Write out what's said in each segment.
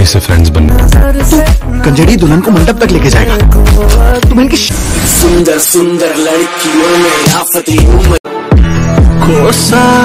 कहीं से फ्रेंड्स बनने। कंजरी दुल्हन को मंडप तक लेके जाएगा। तुम्हें इनकी सुंदर सुंदर लड़कियों में आफती उम्र को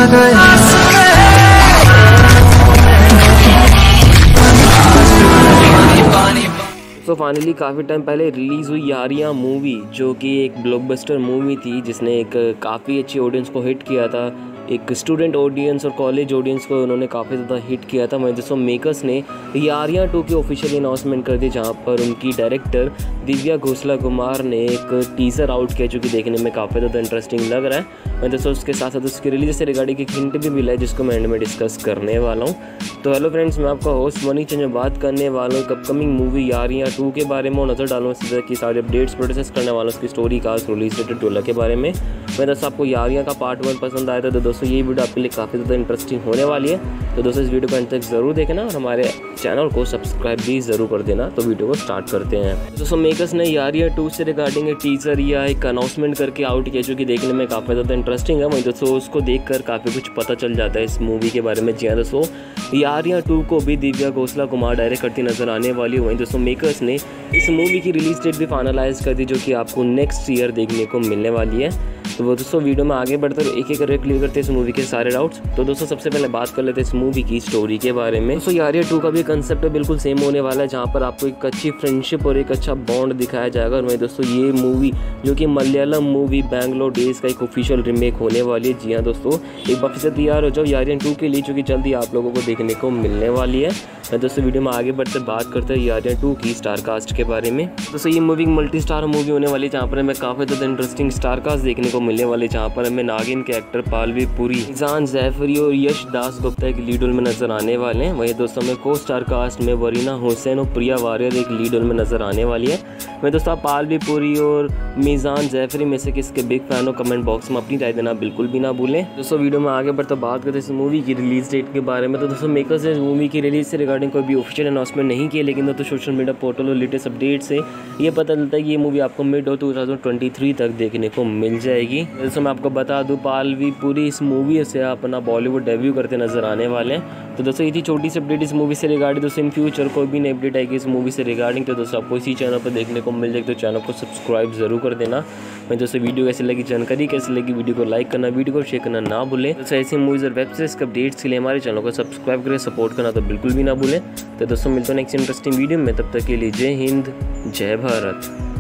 तो फाइनली काफ़ी टाइम पहले रिलीज़ हुई यारियां मूवी, जो कि एक ब्लॉकबस्टर मूवी थी जिसने एक काफ़ी अच्छी ऑडियंस को हिट किया था। एक स्टूडेंट ऑडियंस और कॉलेज ऑडियंस को उन्होंने काफ़ी ज़्यादा हिट किया था। वहीं दोस्तों मेकर्स ने यारियां 2 की ऑफिशियल अनाउंसमेंट कर दी, जहां पर उनकी डायरेक्टर दिव्या घोषला कुमार ने एक टीज़र आउट किया जो कि देखने में काफ़ी ज़्यादा इंटरेस्टिंग लग रहा है। वहीं दोस्तों उसके साथ साथ उसकी रिलीज से रिगार्डिंग एक हिंट भी मिला है जिसको मैं एंड में डिस्कस करने वाला हूँ। तो हेलो फ्रेंड्स, मैं आपका होस्ट मनी चंद बात करने वाला हूँ एक अपकमिंग मूवी यारियां 2 के बारे में, और नज़र डालूँ इस तरह की सारे अपडेट्स प्रोसेस करने वाला हूँ उसकी स्टोरी कास्ट रिलीज डेट डोला के बारे में। मैं दोस्तों आपको यारियां का पार्ट 1 पसंद आया था तो दोस्तों ये वीडियो आपके लिए काफ़ी ज़्यादा इंटरेस्टिंग होने वाली है। तो दोस्तों इस वीडियो को अंत तक ज़रूर देखना और हमारे चैनल को सब्सक्राइब भी ज़रूर कर देना। तो वीडियो को स्टार्ट करते हैं। दोस्तों मेकर्स ने यारियां 2 से रिगार्डिंग एक टीजर या एक अनाउंसमेंट करके आउट किया जो कि देखने में काफ़ी ज़्यादा इंटरेस्टिंग है। वहीं दोस्तों उसको देखकर काफ़ी कुछ पता चल जाता है इस मूवी के बारे में। जी हाँ दोस्तों, यारियां 2 को भी दिव्या घोषला कुमार डायरेक्ट करती नजर आने वाली है। वहीं दोस्तों मेकर्स ने इस मूवी की रिलीज डेट भी फाइनलाइज कर दी जो कि आपको नेक्स्ट ईयर देखने को मिलने वाली है। तो वो दोस्तों वीडियो में आगे बढ़ते हुए एक एक करके क्लियर करते हैं इस मूवी के सारे डाउट्स। तो दोस्तों सबसे पहले बात कर लेते हैं इस मूवी की स्टोरी के बारे में। दोस्तों यारियां 2 का भी कंसेप्ट बिल्कुल सेम होने वाला है, जहाँ पर आपको एक अच्छी फ्रेंडशिप और एक अच्छा बॉन्ड दिखाया जाएगा। और वहीं दोस्तों ये मूवी जो कि मलयालम मूवी बैंगलोर डेज का एक ऑफिशियल रीमेक होने वाली है। जी हाँ दोस्तों, एक बार फिर से तैयार हो जाओ यारियां 2 के लिए, जो कि जल्दी आप लोगों को देखने को मिलने वाली है। दोस्तों वीडियो में आगे बढ़ते बात करते हैं यारियां 2 की स्टार कास्ट के बारे में। दोस्तों ये मूवी मल्टी स्टार मूवी होने वाली है, जहाँ पर हमें काफ़ी ज़्यादा इंटरेस्टिंग स्टार कास्ट देखने को मिलने वाली है। जहाँ पर हमें नागिन के एक्टर पालवी पुरी, मीज़ान जैफरी और यश दास गुप्ता एक लीड रोल में नजर आने वाले हैं। वहीं दोस्तों में को स्टार कास्ट में वरीना हुसैन और प्रिया वारियर एक लीड रोल में नजर आने वाली है। वहीं दोस्तों आप पालवी पुरी और मीज़ान जैफरी में से किसके बिग फैन हो, कमेंट बॉक्स में अपनी राय देना बिल्कुल भी ना भूलें। दोस्तों वीडियो में आगे बढ़ते बात करते हैं इस मूवी की रिलीज डेट के बारे में। तो दोस्तों मेकर्स ने मूवी की रिलीज से रिगार्डिंग कोई भी ऑफिशियल अनाउंसमेंट नहीं किया, लेकिन दोस्तों सोशल मीडिया पोर्टल और लेटेस्ट अपडेट से ये पता चलता है कि ये मूवी आपको मिड 2023 तक देखने को मिल जाएगी। दोस्तों मैं आपको बता दूं पालवी पुरी इस मूवी से अपना बॉलीवुड डेब्यू करते नजर आने वाले हैं। तो दोस्तों ये थी छोटी सी अपडेट इस मूवी से रिगार्डिंग। दोस्तों इन फ्यूचर कोई भी नई अपडेट आएगी इस मूवी से रिगार्डिंग तो दोस्तों आपको इसी चैनल पर देखने को मिल जाएगी। तो चैनल को सब्सक्राइब जरूर कर देना। मैं दोस्तों वीडियो कैसी लगी, जानकारी कैसी लगी, वीडियो को लाइक करना, वीडियो को शेयर करना ना भूलें। दोस्तों ऐसी मूवीज़ और वेब सीरीज के अपडेट्स के लिए हमारे चैनल को सब्सक्राइब करें, सपोर्ट करना तो बिल्कुल भी ना भूलें। तो दोस्तों मिलते हैं नेक्स्ट इंटरेस्टिंग वीडियो में, तब तक के लिए जय हिंद जय भारत।